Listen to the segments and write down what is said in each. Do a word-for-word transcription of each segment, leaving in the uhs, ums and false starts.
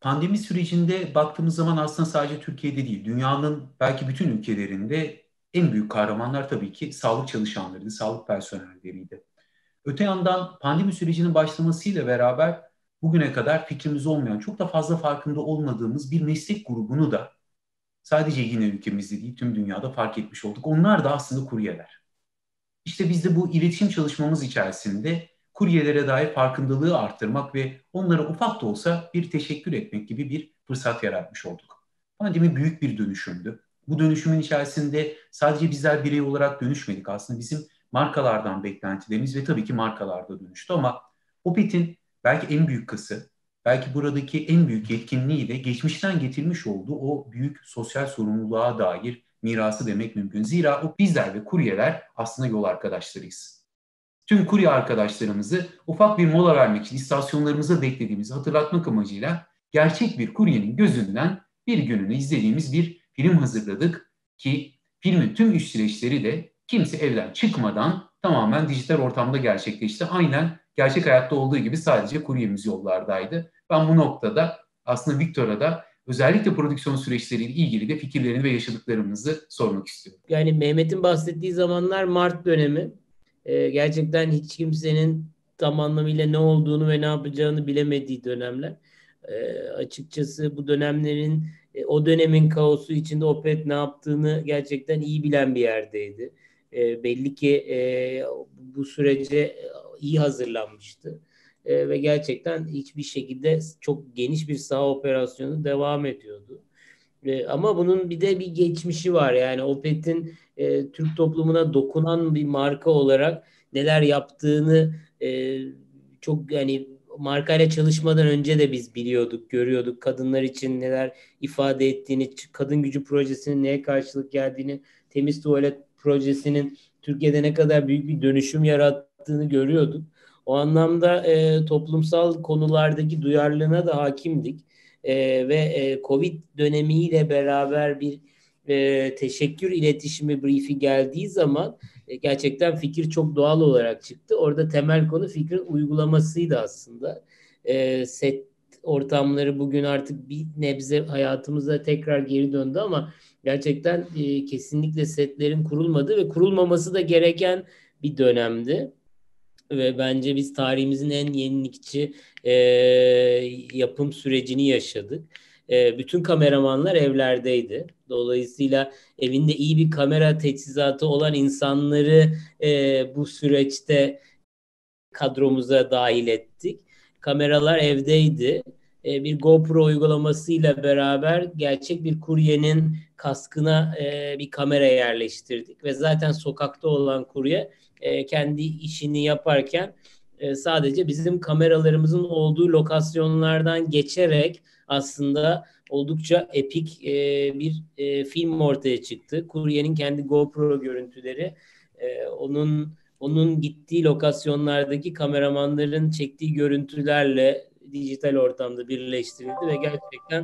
Pandemi sürecinde baktığımız zaman aslında sadece Türkiye'de değil, dünyanın belki bütün ülkelerinde en büyük kahramanlar tabii ki sağlık çalışanlarıydı, sağlık personelleriydi. Öte yandan pandemi sürecinin başlamasıyla beraber bugüne kadar fikrimiz olmayan, çok da fazla farkında olmadığımız bir meslek grubunu da sadece yine ülkemizde değil, tüm dünyada fark etmiş olduk. Onlar da aslında kuryeler. İşte biz de bu iletişim çalışmamız içerisinde kuryelere dair farkındalığı arttırmak ve onlara ufak da olsa bir teşekkür etmek gibi bir fırsat yaratmış olduk. Pandemi büyük bir dönüşümdü. Bu dönüşümün içerisinde sadece bizler birey olarak dönüşmedik. Aslında bizim markalardan beklentilerimiz ve tabii ki markalarda dönüştü ama Opet'in belki en büyük kası, belki buradaki en büyük yetkinliği de geçmişten getirmiş olduğu o büyük sosyal sorumluluğa dair mirası demek mümkün. Zira o bizler ve kuryeler aslında yol arkadaşlarıyız. Tüm kurye arkadaşlarımızı ufak bir mola vermek için istasyonlarımıza beklediğimizi hatırlatmak amacıyla gerçek bir kuryenin gözünden bir gününü izlediğimiz bir film hazırladık ki filmin tüm iş süreçleri de kimse evden çıkmadan tamamen dijital ortamda gerçekleşti. Aynen gerçek hayatta olduğu gibi sadece kuryemiz yollardaydı. Ben bu noktada aslında Victor'a da özellikle prodüksiyon süreçleriyle ilgili de fikirlerini ve yaşadıklarımızı sormak istiyorum. Yani Mehmet'in bahsettiği zamanlar Mart dönemi. Ee, gerçekten hiç kimsenin tam anlamıyla ne olduğunu ve ne yapacağını bilemediği dönemler. Ee, açıkçası bu dönemlerin, e, o dönemin kaosu içinde Opet ne yaptığını gerçekten iyi bilen bir yerdeydi. Ee, belli ki e, bu sürece iyi hazırlanmıştı. Ee, ve gerçekten hiçbir şekilde çok geniş bir saha operasyonu devam ediyordu. E, ama bunun bir de bir geçmişi var. Yani Opet'in e, Türk toplumuna dokunan bir marka olarak neler yaptığını e, çok yani markayla çalışmadan önce de biz biliyorduk, görüyorduk. Kadınlar için neler ifade ettiğini, kadın gücü projesinin neye karşılık geldiğini, temiz tuvalet projesinin Türkiye'de ne kadar büyük bir dönüşüm yarattığını görüyorduk. O anlamda e, toplumsal konulardaki duyarlılığına da hakimdik. E, ve e, Covid dönemiyle beraber bir e, teşekkür iletişimi briefi geldiği zaman e, gerçekten fikir çok doğal olarak çıktı. Orada temel konu fikrin uygulamasıydı aslında. E, set ortamları bugün artık bir nebze hayatımıza tekrar geri döndü ama gerçekten e, kesinlikle setlerin kurulmadığı ve kurulmaması da gereken bir dönemdi. Ve bence biz tarihimizin en yenilikçi e, yapım sürecini yaşadık. E, bütün kameramanlar evlerdeydi. Dolayısıyla evinde iyi bir kamera teçhizatı olan insanları e, bu süreçte kadromuza dahil ettik. Kameralar evdeydi. E, bir GoPro uygulamasıyla beraber gerçek bir kuryenin kaskına e, bir kamera yerleştirdik ve zaten sokakta olan kurye e, kendi işini yaparken e, sadece bizim kameralarımızın olduğu lokasyonlardan geçerek aslında oldukça epik e, bir e, film ortaya çıktı. Kuryenin kendi GoPro görüntüleri, e, onun onun gittiği lokasyonlardaki kameramanların çektiği görüntülerle dijital ortamda birleştirildi ve gerçekten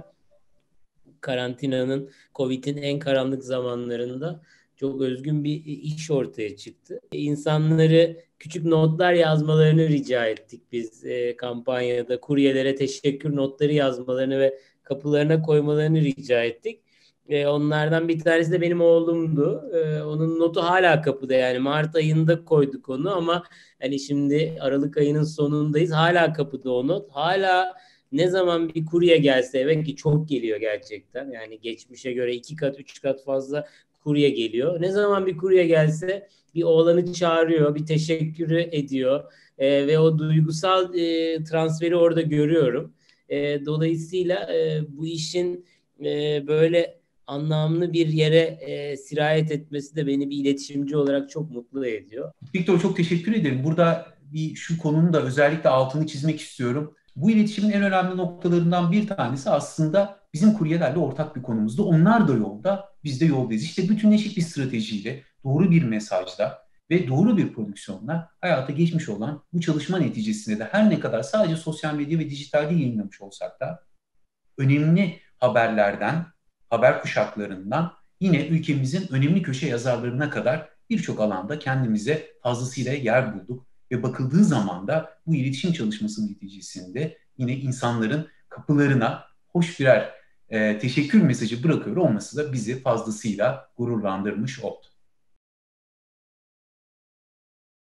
karantinanın, Covid'in en karanlık zamanlarında çok özgün bir iş ortaya çıktı. İnsanları küçük notlar yazmalarını rica ettik biz e, kampanyada. Kuryelere teşekkür notları yazmalarını ve kapılarına koymalarını rica ettik. E, onlardan bir tanesi de benim oğlumdu. E, onun notu hala kapıda, yani Mart ayında koyduk onu ama hani şimdi Aralık ayının sonundayız. Hala kapıda o not. Hala ne zaman bir kurye gelse eve, ki çok geliyor gerçekten. Yani geçmişe göre iki kat, üç kat fazla kurye geliyor. Ne zaman bir kurye gelse bir oğlanı çağırıyor, bir teşekkürü ediyor. E, ve o duygusal e, transferi orada görüyorum. E, dolayısıyla e, bu işin e, böyle anlamlı bir yere e, sirayet etmesi de beni bir iletişimci olarak çok mutlu ediyor. Victor, çok teşekkür ederim. Burada bir şu konunun da özellikle altını çizmek istiyorum. Bu iletişimin en önemli noktalarından bir tanesi aslında bizim kuryelerle ortak bir konumuzdu. Onlar da yolda, biz de yoldayız. İşte bütünleşik bir stratejiyle, doğru bir mesajla ve doğru bir prodüksiyonla hayata geçmiş olan bu çalışma neticesinde de her ne kadar sadece sosyal medya ve dijitalde yayınlamış olsak da önemli haberlerden, haber kuşaklarından yine ülkemizin önemli köşe yazarlarına kadar birçok alanda kendimize fazlasıyla yer bulduk. Ve bakıldığı zaman da bu iletişim çalışması neticesinde yine insanların kapılarına hoş birer e, teşekkür mesajı bırakıyor olması da bizi fazlasıyla gururlandırmış oldu.